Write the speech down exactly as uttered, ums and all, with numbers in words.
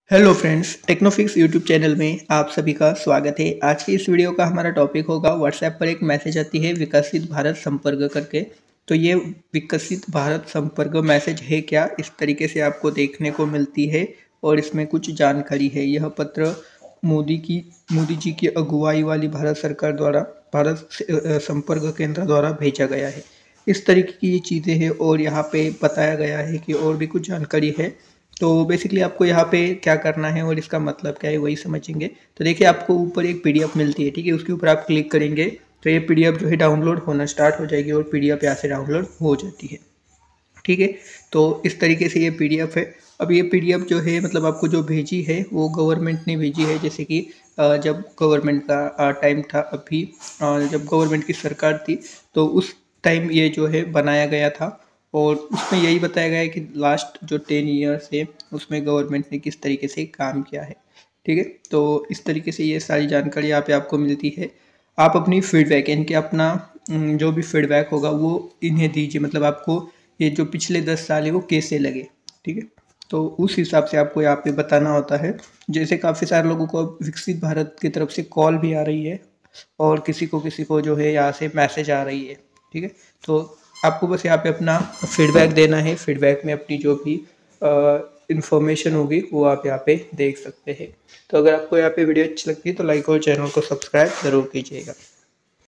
Hello friends, Technofix YouTube channel में आप सभी का स्वागत है। आज की इस वीडियो का हमारा टॉपिक होगा, व्हाट्सएप पर एक मैसेज आती है विकसित भारत संपर्क करके। तो ये विकसित भारत संपर्क मैसेज है क्या, इस तरीके से आपको देखने को मिलती है और इसमें कुछ जानकारी है। यह पत्र मोदी की मोदी जी की अगुवाई वाली भारत सरकार द्वारा भारत संपर्क केंद्र द्वारा भेजा गया है। इस तरीके की ये चीज़ें हैं और यहाँ पे बताया गया है कि और भी कुछ जानकारी है। तो बेसिकली आपको यहाँ पे क्या करना है और इसका मतलब क्या है वही समझेंगे। तो देखिए, आपको ऊपर एक पीडीएफ मिलती है, ठीक है। उसके ऊपर आप क्लिक करेंगे तो ये पीडीएफ जो है डाउनलोड होना स्टार्ट हो जाएगी और पीडीएफ यहाँ से डाउनलोड हो जाती है, ठीक है। तो इस तरीके से ये पीडीएफ है। अब ये पीडीएफ जो है मतलब आपको जो भेजी है वो गवर्नमेंट ने भेजी है। जैसे कि जब गवर्नमेंट का टाइम था, अभी जब गवर्नमेंट की सरकार थी तो उस टाइम ये जो है बनाया गया था और उसमें यही बताया गया है कि लास्ट जो टेन ईयर्स है उसमें गवर्नमेंट ने किस तरीके से काम किया है, ठीक है। तो इस तरीके से ये सारी जानकारी यहाँ पे आपको मिलती है। आप अपनी फीडबैक, इनके अपना जो भी फीडबैक होगा वो इन्हें दीजिए। मतलब आपको ये जो पिछले दस साल है वो कैसे लगे, ठीक है। तो उस हिसाब से आपको यहाँ पे बताना होता है। जैसे काफ़ी सारे लोगों को विकसित भारत की तरफ से कॉल भी आ रही है और किसी को किसी को जो है यहाँ से मैसेज आ रही है, ठीक है। तो आपको बस यहाँ पे अपना फीडबैक देना है। फीडबैक में अपनी जो भी इंफॉर्मेशन होगी वो आप यहाँ पे देख सकते हैं। तो अगर आपको यहाँ पे वीडियो अच्छी लगती है तो लाइक और चैनल को सब्सक्राइब ज़रूर कीजिएगा।